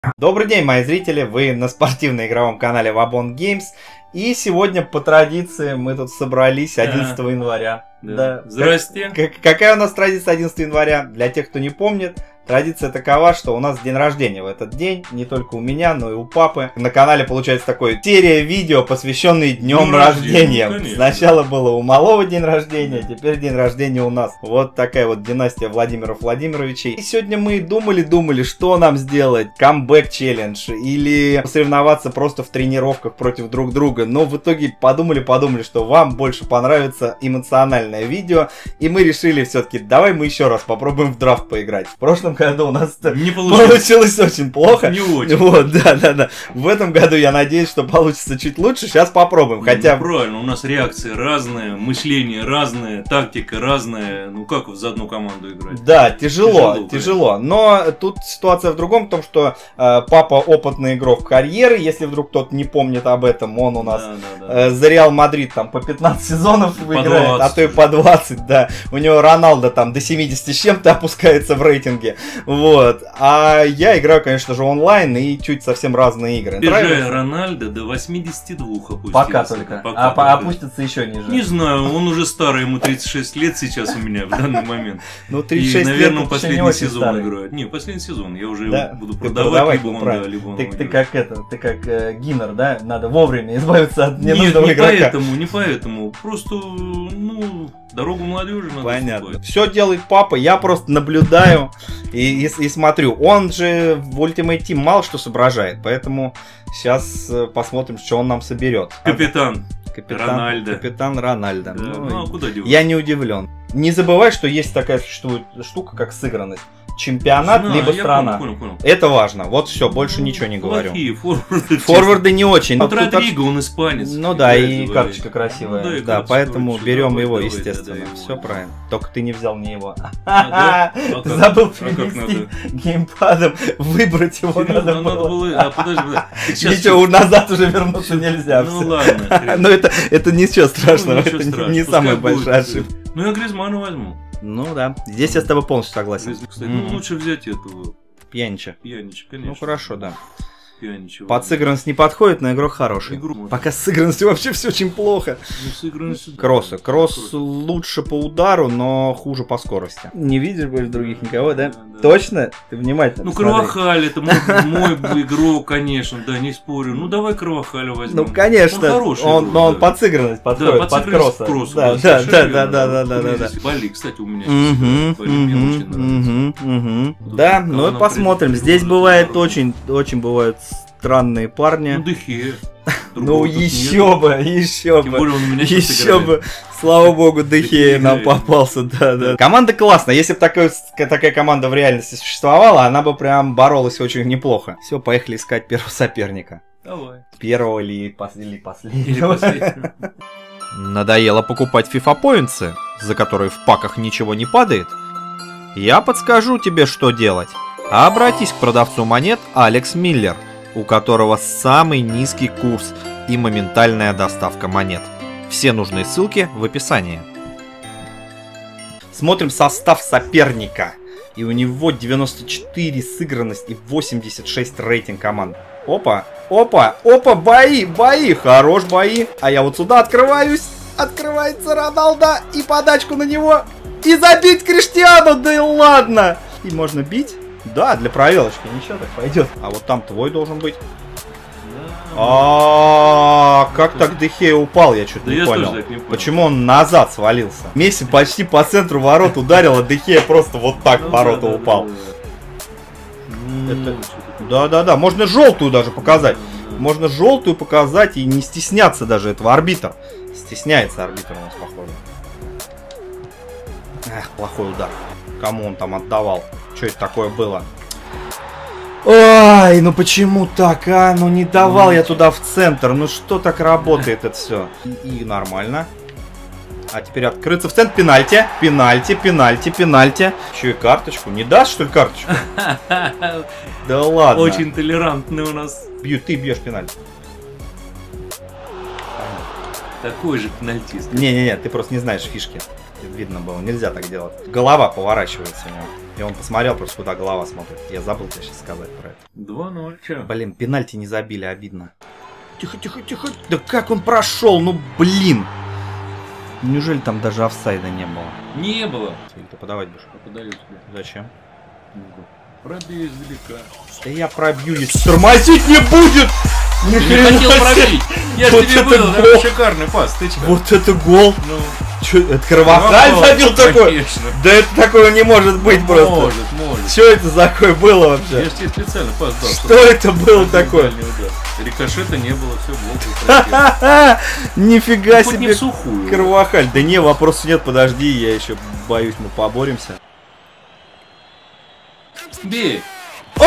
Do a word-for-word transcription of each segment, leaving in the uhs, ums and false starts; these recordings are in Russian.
Добрый день, мои зрители, вы на спортивно-игровом канале Wabong Games. И сегодня, по традиции, мы тут собрались одиннадцатого января. Да. Да. Здрасте. Как, какая у нас традиция одиннадцатого января? Для тех, кто не помнит, традиция такова, что у нас день рождения в этот день. Не только у меня, но и у папы. На канале получается такой серия видео, посвященные днем Днем рождения. рождения. Сначала было у малого день рождения, теперь день рождения у нас. Вот такая вот династия Владимиров Владимировичей. И сегодня мы думали-думали, что нам сделать. Камбэк-челлендж или соревноваться просто в тренировках против друг друга. Но в итоге подумали-подумали, что вам больше понравится эмоциональное видео. И мы решили все-таки, давай мы еще раз попробуем в драфт поиграть. В прошлом году у нас Не получилось. получилось очень плохо. Не очень. Вот, да, да, да. В этом году я надеюсь, что получится чуть лучше. Сейчас попробуем. Хотя... Ну, правильно, у нас реакции разные, мышление разное, тактика разная. Ну как за одну команду играть? Да, тяжело, Тяжело, тяжело. Но тут ситуация в другом, в том, что э, папа опытный игрок карьеры. Если вдруг кто-то не помнит об этом, он у нас Да, да, да. э, за Реал Мадрид там по пятнадцать сезонов По играет, а двадцать то и по двадцать, да. У него Роналдо там до семидесяти с чем-то опускается в рейтинге. Вот. А я играю, конечно же, онлайн и чуть совсем разные игры. Бежая Нравится? Рональдо до восьмидесяти двух опустился. Пока только. Пока а по- только. опустится еще ниже. Не знаю, он уже старый, ему тридцать шесть лет сейчас у меня в данный момент. Ну, тридцать шесть И, наверное, лет он это еще не последний очень сезон старый. играет. Не, последний сезон. Я уже Да? его буду Ты продавать, продавай, либо ну, он, правильно. да, либо он Ты, ты уйдет. как это, ты как э, Гиннер, да? Надо вовремя избавиться от Нет, ненужного не игрока. поэтому, не поэтому. Просто, ну, дорогу молодежи надо Понятно. уступать. Все делает папа, я просто наблюдаю и, и, и смотрю. Он же в Ultimate Team мало что соображает, поэтому сейчас э, посмотрим, что он нам соберет. Капитан. Капитан Рональдо. Капитан Рональдо. Да. Ну, Ну, а куда деваться? я не удивлен. Не забывай, что есть такая существует штука, как сыгранность. Чемпионат, Знаю, либо я страна. Понял, понял, понял. Это важно. Вот все, больше ничего не говорю. Плохие форварды. Форварды не очень. Вот Ну, тут Родриго, он испанец. Ну да, играет и за карточка Валенсию. красивая. Ну да, и карточка поэтому лучше. берем Давай, его, давай, естественно. да, да, Все его. правильно. Только ты не взял не его. А, да? А Ты как? забыл А как перенести надо? геймпадом, выбрать его Серьезно, надо надо было. было. А, подожди, подожди. Ты сейчас- Ничего, назад уже вернуться нельзя. Ну всё. ладно. хрен. Но это, это ничего страшного, Ну, ничего это не- страшного. не Пускай самая будет. большая ошибка. Ну я Гризмана возьму. Ну да, здесь я с тобой полностью согласен. Гризман, кстати, ну Мгм. лучше взять этого Пьянича. Пьянича, конечно. Ну хорошо, да. Пьянича. Под сыгранность не подходит, но игрок хороший. Игру- Пока с сыгранностью вообще все очень плохо. Ну, сыгранность- Кроссы. Кросс лучше по удару, но хуже по скорости. Не видишь больше других никого, да? Да, да. Точно? Ты внимательно Ну, посмотри. Кровахаль, это мой, мой игрок, конечно, да, не спорю. Ну, давай Кровахаля возьмем. Ну, конечно, Он хороший он, игрок, но он да. под сыгранность подходит, Да, под под сыгранность кросса. к кроссу, Да, да, совершенно да, верно. да, да, да, Вот да, да. здесь Бали, кстати, у меня Мгм, сейчас. Бали мне мгм, очень нравится. мгм, мгм. Тут Да, кого ну и нам посмотрим. придет, Здесь придет, бывает придет. очень, очень бывают странные Ну, парни. Дехе. Ну Другого тут еще нету. бы, еще Тем бы. более он у меня сейчас Еще играет. бы, слава богу, Дехея Дехея нам играет. попался, да, да. Команда классная, если бы такая, такая команда в реальности существовала, она бы прям боролась очень неплохо. Все, поехали искать первого соперника. Давай. Первого или, пос- или Или последнего. последний. Надоело покупать FIFA Points, за которые в паках ничего не падает? Я подскажу тебе, что делать. Обратись к продавцу монет Алекс Миллер, у которого самый низкий курс и моментальная доставка монет. Все нужные ссылки в описании. Смотрим состав соперника. И у него девяносто четыре сыгранность и восемьдесят шесть рейтинг команд. Опа, опа, опа, бои, бои, хорош бои. А я вот сюда открываюсь. Открывается Роналдо и подачку на него. И забить Криштиану, да и ладно. И можно бить? Да, для проверочки, ничего, так пойдет. А вот там твой должен быть. А как так Дехея упал, я что-то Да не я тоже понял. так не понял. Почему он назад свалился? Месси почти по центру ворот ударил, а Дехея просто вот так в ворота упал. Это- Да-да-да, можно желтую даже показать. Можно желтую показать и не стесняться даже этого арбитра. Стесняется арбитр у нас, походу. Эх, плохой удар. Кому он там отдавал? Что это такое было? Ой, ну почему так, а? Ну не давал я туда в центр. Ну что так работает это все? И, и нормально. А теперь открыться в центр. Пенальти, пенальти, пенальти, пенальти. Еще и карточку. Не даст, что ли, карточку? Да ладно. Очень толерантный у нас. Бьют, ты бьешь пенальти. Такой же пенальтист. Не-не-не, ты просто не знаешь фишки. Видно было, нельзя так делать. Голова поворачивается у него. И он посмотрел просто, куда голова смотрит. Я забыл тебе сейчас сказать про это. два ноль, чё? Блин, пенальти не забили, обидно. Тихо, тихо, тихо. Да как он прошел? Ну, блин. Неужели там даже офсайда не было? Не было. Или ты подавать будешь? Подаю тебе. Зачем? Пробей издалека. Да я пробью, если тормозить не будет! Ни Ты не хотел пробить. Я ж Вот тебе это выдал, гол. да, шикарный пас. Ты чё? Вот это гол! Ну, Чё, это Карвахаль ну, забил такой? конечно. Да это такого не может быть просто. Может, может. Что это за такое было вообще? Я же тебе специально пас дал. Что это было такое? Дальний удар. Рикошета не было, все было. Ха-ха-ха! Нифига Хоть не себе! в сухую. Карвахаль. Да не, вопросов нет, подожди, я еще боюсь, мы поборемся. Бей. Вот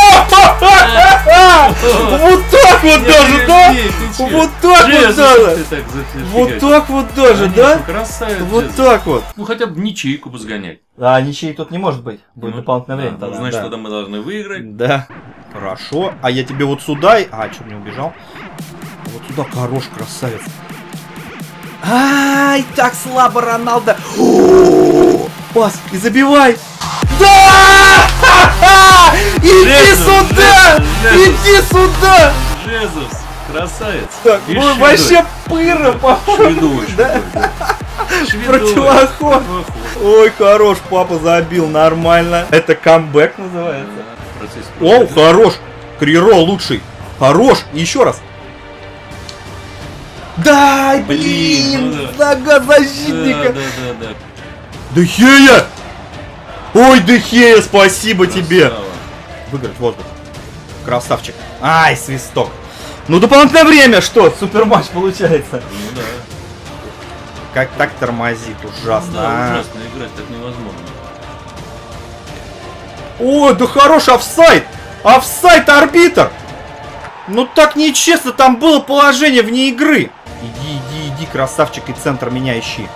так вот даже, да? Вот так вот даже. Вот так вот даже, да? Красавец. Вот так вот. Ну хотя бы ничейку бы сгонять. А, ничьей тут не может быть. Будет Ну, дополнительное да, время ну, тогда. Значит, да. тогда мы должны выиграть. Да. Хорошо. А я тебе вот сюда... и- А, что, не убежал? Вот сюда, хорош, красавец. Ай, так слабо, Роналдо. О, пас, и забивай. Да! Ха-ха! Иди Жезус, сюда! Жезус, Иди сюда! Жезус, красавец. Так, И ну, шведой. вообще пыра, по-моему. Шведой, Да? шведой. Противоход. Противоход. Ой, хорош, папа забил, нормально. Это камбэк называется. Процесс. О, хорош! Криро лучший! Хорош! И еще раз! Дай, Блин, блин! ну Нога Да, защитника! да, да, да. Дехея! Ой, Дехея, спасибо тебе! Красава. Выиграть воздух. Красавчик. Ай, свисток. Ну, дополнительное время, что? Суперматч получается. Ну да. Как так тормозит, ужасно. Да, а. ужасно играть так невозможно. Ой, да хорош офсайд! Офсайд, арбитр! Ну так нечестно, там было положение вне игры. Иди, иди, иди, красавчик, и центр меня ищи.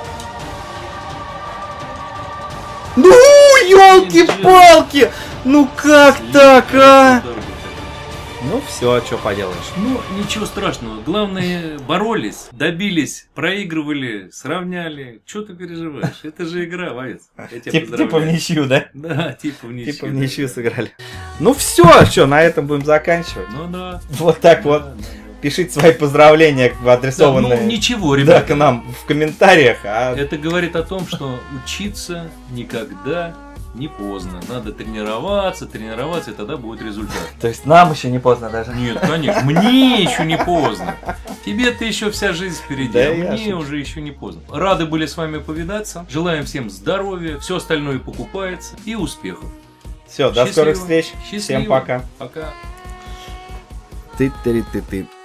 Ну, елки-палки! Ну как так, а? Ну все, а что поделаешь? Ну, ничего страшного. Главное, боролись, добились, проигрывали, сравняли. Что ты переживаешь? Это же игра, Вовец. Я тебя Типа, типа в поздравляю. ничью, да? Да, типа в ничью. Типа в ничью сыграли. Ну все, что, на этом будем заканчивать. Ну да. Вот так вот. Да, да. Пишите свои поздравления, Да, адресованные ну, ничего, да, ребята. к нам в комментариях. А... Это говорит о том, что учиться никогда не поздно. Надо тренироваться, тренироваться, и тогда будет результат. То есть нам еще не поздно даже. Нет, конечно, мне еще не поздно. Тебе-то еще вся жизнь впереди, Да, а я мне шучу. уже еще не поздно. Рады были с вами повидаться. Желаем всем здоровья, все остальное покупается и успехов. Все, до Счастливо. скорых встреч. Счастливо. Всем пока. Пока. Ты-ты-ты-ты.